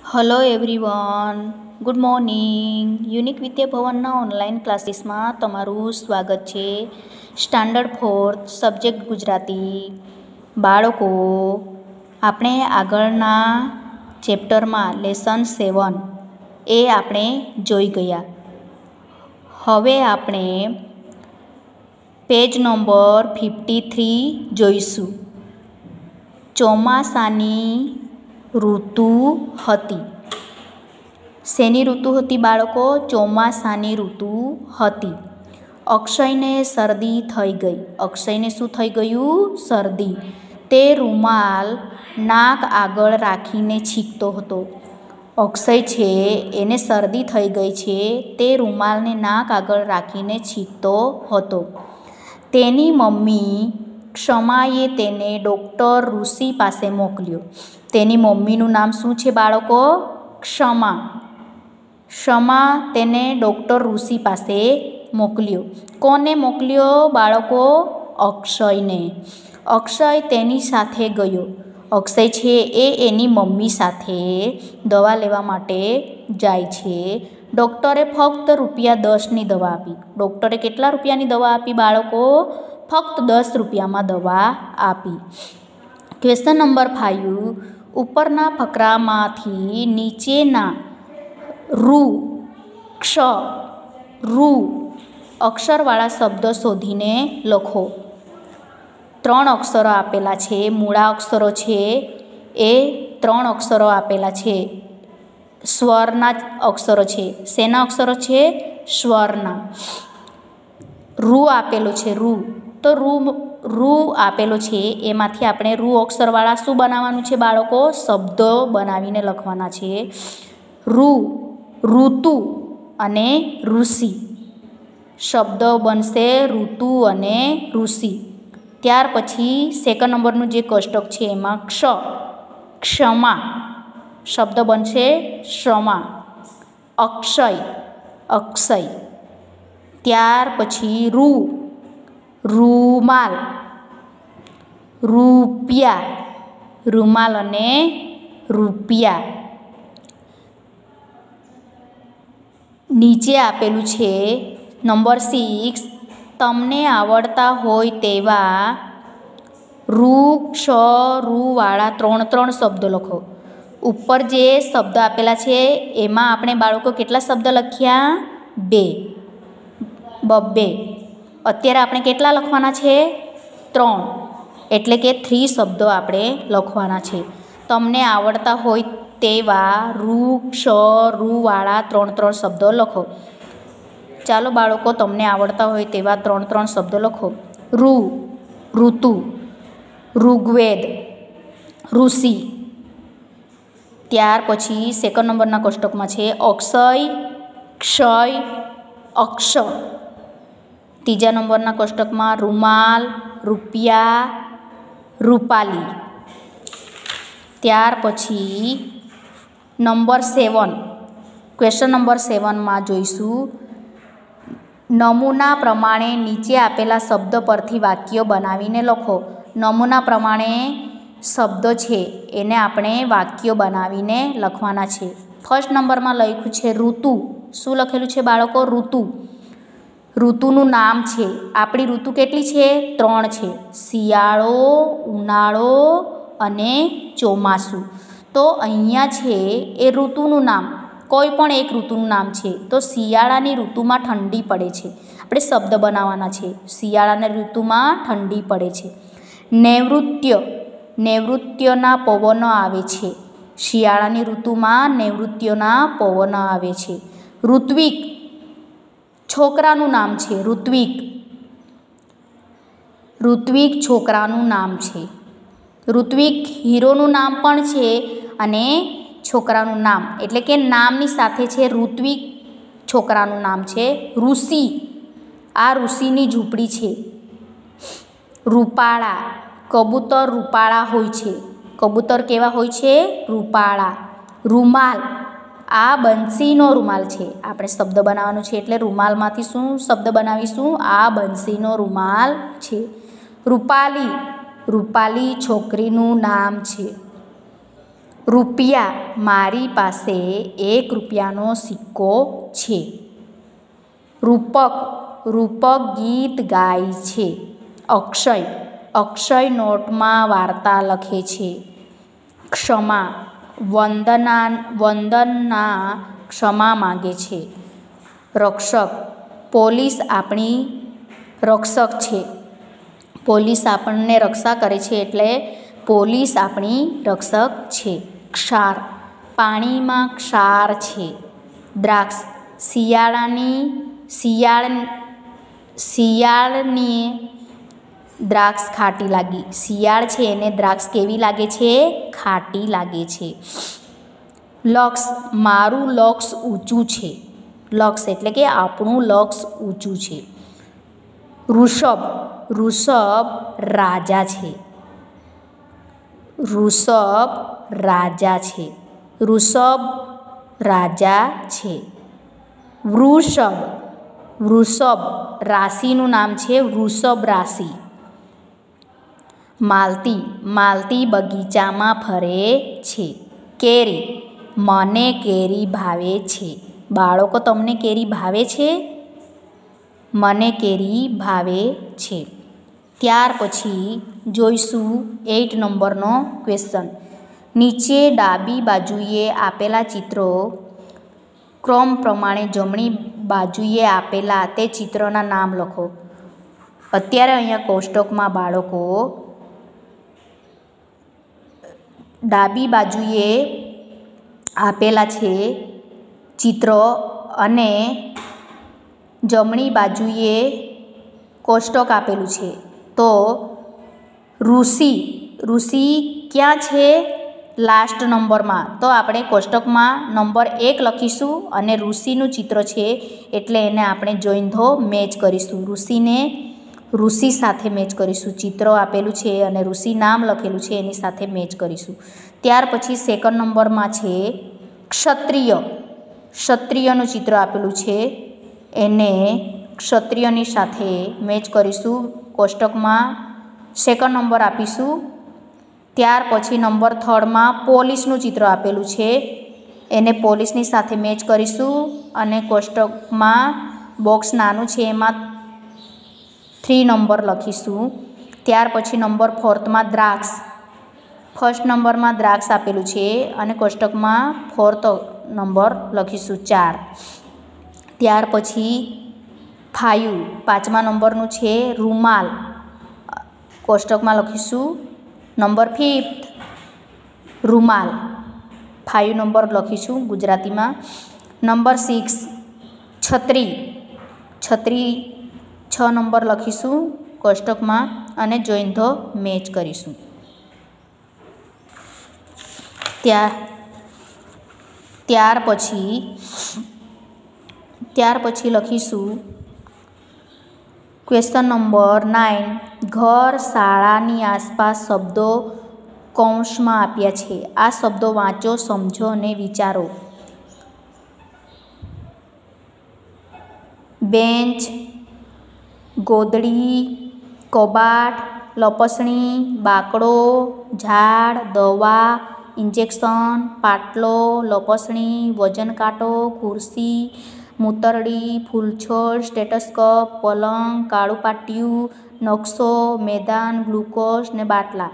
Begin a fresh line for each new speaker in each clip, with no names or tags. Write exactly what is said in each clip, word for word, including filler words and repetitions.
Hello everyone, good morning. Unique વિદ્યાભવનના online ક્લાસીસમાં તમારું સ્વાગત છે. Standard fourth subject Gujarati. બાળકો, આપણે આગળના ચેપ્ટરમાં લેસન સેવન એ આપણે જોઈ ગયા. હવે આપણે પેજ નંબર ફિફ્ટી થ્રી જોઈશું. ચોમાસાની ઋતુ હતી. શેની ઋતુ હતી બાળકો? ચોમાસાની ઋતુ હતી. અક્ષયને શરદી થઈ ગઈ. અક્ષયને શું થઈ ગયું? શરદી. તે રૂમાલ નાક આગળ રાખીને છીંકતો હતો. અક્ષય છે એને શરદી થઈ ગઈ છે, તે રૂમાલને નાક આગળ રાખીને છીંકતો હતો. તેની મમ્મી ક્ષમાએ તેને ડૉક્ટર ઋષિ પાસે મોકલ્યો. તેની મમ્મીનું નામ શું છે બાળકો? ક્ષમા. ક્ષમા તેને ડૉક્ટર ઋષિ પાસે મોકલ્યો. કોને મોકલ્યો બાળકો? અક્ષયને. અક્ષય તેની સાથે ગયો. અક્ષય છે એ એની મમ્મી સાથે દવા લેવા માટે જાય છે. ડૉક્ટરે ફક્ત રૂપિયા દસની દવા આપી. ડૉક્ટરે કેટલા રૂપિયાની દવા આપી બાળકો? ફક્ત દસ રૂપિયામાં દવા આપી. Question number five. ઉપરના ફકરામાંથી નીચેના રૂ, ક્ષ, રૂ અક્ષરવાળા શબ્દો શોધીને લખો. ત્રણ અક્ષરો આપેલા છે, મૂળા અક્ષરો છે એ ત્રણ અક્ષરો આપેલા છે. સ્વરના અક્ષરો છે. શેના અક્ષરો છે? સ્વરના. રૂ આપેલો છે. રૂ તો રૂ રૂ આપેલો છે એમાંથી આપણે રૂ અક્ષરવાળા શું બનાવવાનું છે બાળકો? શબ્દો બનાવીને લખવાના છે. રૂ, ઋતુ અને ઋષિ. શબ્દો બનશે ઋતુ અને ઋષિ. ત્યાર પછી સેકન્ડ નંબરનું જે કોષ્ટક છે એમાં ક્ષ, ક્ષમા. શબ્દ બનશે ક્ષમા. અક્ષય, અક્ષય. ત્યાર પછી રૂ, રૂમાલ. રૂપિયા, રૂમાલ અને રૂપિયા. નીચે આપેલું છે નંબર સિક્સ. તમને આવડતા હોય તેવા રૂ, ક્ષ, રૂવાળા ત્રણ ત્રણ શબ્દો લખો. ઉપર જે શબ્દ આપેલા છે એમાં આપણે બાળકો કેટલા શબ્દ લખ્યા? બે. બબ્બે. અત્યારે આપણે કેટલા લખવાના છે? ત્રણ. એટલે કે થ્રી શબ્દો આપણે લખવાના છે. તમને આવડતા હોય તેવા રૂ, ક્ષ, રૂવાળા ત્રણ ત્રણ શબ્દો લખો. ચાલો બાળકો, તમને આવડતા હોય તેવા ત્રણ ત્રણ શબ્દો લખો. રૂ, ઋતુ. ઋગ્વેદ, ઋષિ. ત્યાર પછી સેકન્ડ નંબરના કોષ્ટકમાં છે અક્ષય, ક્ષય, અક્ષ. ત્રીજા નંબરના કોષ્ટકમાં રૂમાલ, રૂપિયા, રૂપાલી. ત્યાર પછી નંબર સેવન. ક્વેશ્ચન નંબર સેવનમાં જોઈશું. નમૂના પ્રમાણે નીચે આપેલા શબ્દ પરથી વાક્યો બનાવીને લખો. નમૂના પ્રમાણે શબ્દો છે એને આપણે વાક્યો બનાવીને લખવાના છે. ફર્સ્ટ નંબરમાં લખ્યું છે ઋતુ. શું લખેલું છે બાળકો? ઋતુ. ઋતુનું નામ છે. આપણી ઋતુ કેટલી છે? ત્રણ છે. શિયાળો, ઉનાળો અને ચોમાસું. તો અહીંયા છે એ ઋતુનું નામ, કોઈ પણ એક ઋતુનું નામ છે. તો શિયાળાની ઋતુમાં ઠંડી પડે છે. આપણે શબ્દ બનાવવાના છે. શિયાળાની ઋતુમાં ઠંડી પડે છે. નૈઋત્ય, નૈઋત્યના પવનો આવે છે. શિયાળાની ઋતુમાં નૈઋત્યના પવનો આવે છે. ઋત્વિક, છોકરાનું નામ છે. ઋત્વિક. ઋત્વિક છોકરાનું નામ છે. ઋત્વિક હીરોનું નામ પણ છે અને છોકરાનું નામ, એટલે કે નામની સાથે છે ઋત્વિક છોકરાનું નામ છે. ઋષિ, આ ઋષિની ઝૂંપડી છે. રૂપાળા, કબૂતર રૂપાળા હોય છે. કબૂતર કેવા હોય છે? રૂપાળા. રૂમાલ, આ બંસીનો રૂમાલ છે. આપણે શબ્દ બનાવવાનો છે એટલે રૂમાલમાંથી શું શબ્દ બનાવીશું? આ બંસીનો રૂમાલ છે. રૂપાલી, રૂપાલી છોકરીનું નામ છે. રૂપિયા, મારી પાસે એક રૂપિયાનો સિક્કો છે. રૂપક, રૂપક ગીત ગાય છે. અક્ષય, અક્ષય નોટમાં વાર્તા લખે છે. ક્ષમા, વંદના વંદના ક્ષમા માગે છે. રક્ષક, પોલીસ આપણી રક્ષક છે. પોલીસ આપણને રક્ષા કરે છે એટલે પોલીસ આપણી રક્ષક છે. ક્ષાર, પાણીમાં ક્ષાર છે. દ્રાક્ષ, શિયાળાની શિયાળ શિયાળની દ્રાક્ષ ખાટી લાગી. શિયાળ છે એને દ્રાક્ષ કેવી લાગે છે? ખાટી લાગે છે. લક્ષ, મારું લક્ષ ઊંચું છે. લક્ષ એટલે કે આપણું લક્ષ ઊંચું છે. વૃષભ, વૃષભ રાજા છે. વૃષભ રાજા છે. વૃષભ રાજા છે. વૃષભ, વૃષભ રાશિનું નામ છે. વૃષભ રાશિ. માલતી, માલતી બગીચામાં ફરે છે. કેરી, મને કેરી ભાવે છે. બાળકો, તમને કેરી ભાવે છે? મને કેરી ભાવે છે. ત્યાર પછી જોઈશું એઇટ નંબરનો ક્વેશ્ચન. નીચે ડાબી બાજુએ આપેલા ચિત્રો ક્રમ પ્રમાણે જમણી બાજુએ આપેલા તે ચિત્રોના નામ લખો. અત્યારે અહીંયા કોષ્ટકમાં બાળકો ડાબી બાજુએ આપેલા છે ચિત્રો અને જમણી બાજુએ કોષ્ટક આપેલું છે. તો ઋષિ, ઋષિ ક્યાં છે? લાસ્ટ નંબરમાં. તો આપણે કોષ્ટકમાં નંબર એક લખીશું અને ઋષિનું ચિત્ર છે એટલે એને આપણે જોઈન ધ મેચ કરીશું. ઋષિને ઋષિ સાથે મેચ કરીશું. ચિત્ર આપેલું છે અને ઋષિ નામ લખેલું છે એની સાથે મેચ કરીશું. ત્યાર પછી સેકન્ડ નંબરમાં છે ક્ષત્રિય. ક્ષત્રિયનું ચિત્ર આપેલું છે એને ક્ષત્રિયની સાથે મેચ કરીશું. કોષ્ટકમાં સેકન્ડ નંબર આપીશું. ત્યાર પછી નંબર થર્ડમાં પોલીસનું ચિત્ર આપેલું છે એને પોલીસની સાથે મેચ કરીશું અને કોષ્ટકમાં બોક્સ નાનું છે એમાં થ્રી નંબર લખીશું. ત્યાર પછી નંબર ફોર્થમાં દ્રાક્ષ. ફર્સ્ટ નંબરમાં દ્રાક્ષ આપેલું છે અને કોષ્ટકમાં ફોર્થ નંબર લખીશું ચાર. ત્યાર પછી ફાઇવ, પાંચમા નંબરનું છે રૂમાલ. કોષ્ટકમાં લખીશું નંબર ફિફ્થ રૂમાલ. ફાઇવ નંબર લખીશું ગુજરાતીમાં. નંબર સિક્સ છત્રી. છત્રી છ નંબર લખીશું કોષ્ટકમાં અને જોઈન ધ મેચ કરીશું. ત્યાર ત્યાર પછી ત્યાર પછી લખીશું ક્વેશ્ચન નંબર નાઇન. ઘર, શાળાની આસપાસ શબ્દો કૌંસમાં આપ્યા છે. આ શબ્દો વાંચો, સમજો અને વિચારો. બેન્ચ, ગોદડી, કબાટ, લપસણી, બાકડો, ઝાડ, દવા, ઇન્જેક્શન, પાટલો, લપસણી, વજન કાંટો, ખુરશી, મૂતરડી, ફૂલછોડ, સ્ટેટસ્કોપ, પલંગ, કાળું પાટિયું, નકશો, મેદાન, ગ્લુકોઝ ને બાટલા.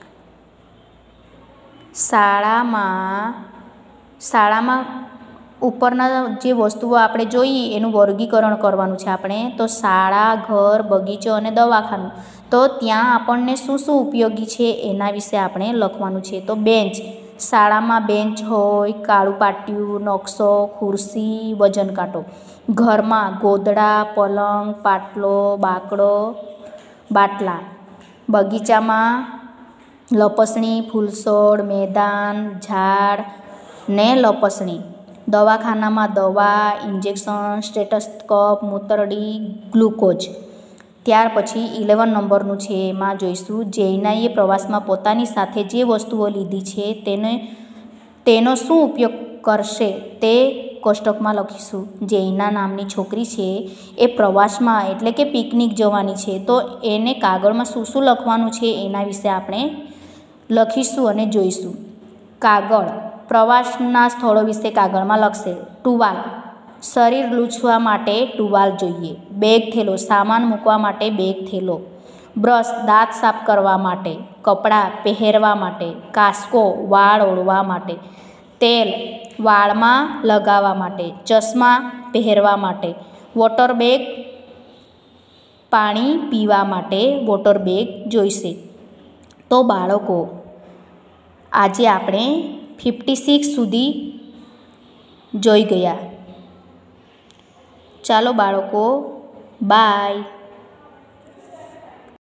શાળામાં શાળામાં ઉપરના જે વસ્તુઓ આપણે જોઈએ એનું વર્ગીકરણ કરવાનું છે આપણે. તો શાળા, ઘર, બગીચો અને દવાખાનું. તો ત્યાં આપણને શું શું ઉપયોગી છે એના વિશે આપણે લખવાનું છે. તો બેન્ચ, શાળામાં બેન્ચ હોય, કાળું પાટિયું, નકશો, ખુરશી, વજન કાંટો. ઘરમાં ગોદડા, પલંગ, પાટલો, બાકડો, બાટલા. બગીચામાં લપસણી, ફૂલછોડ, મેદાન, ઝાડ ને લપસણી. દવાખાનામાં દવા, ઇન્જેક્શન, સ્ટેટસ્કોપ, મૂતરડી, ગ્લુકોઝ. ત્યાર પછી ઇલેવન નંબરનું છે એમાં જોઈશું જૈનાએ પ્રવાસમાં પોતાની સાથે જે વસ્તુઓ લીધી છે તેને તેનો શું ઉપયોગ કરશે તે કોષ્ટકમાં લખીશું. જૈના નામની છોકરી છે એ પ્રવાસમાં એટલે કે પિકનિક જવાની છે તો એને કાગળમાં શું શું લખવાનું છે એના વિશે આપણે લખીશું અને જોઈશું. કાગળ, પ્રવાસના સ્થળો વિશે કાગળમાં લખશે. ટુવાલ, શરીર લૂછવા માટે ટુવાલ જોઈએ. બેગ થેલો, સામાન મૂકવા માટે બેગ થેલો. બ્રશ, દાંત સાફ કરવા માટે. કપડાં, પહેરવા માટે. કાંસકો, વાળ ઓળવા માટે. તેલ, વાળમાં લગાવવા માટે. ચશ્મા, પહેરવા માટે. વોટર બેગ, પાણી પીવા માટે વોટર બેગ જોઈશે. તો બાળકો, આજે આપણે ફિફ્ટી સિક્સ સુધી જોઈ ગયા. ચાલો બાળકો, બાય.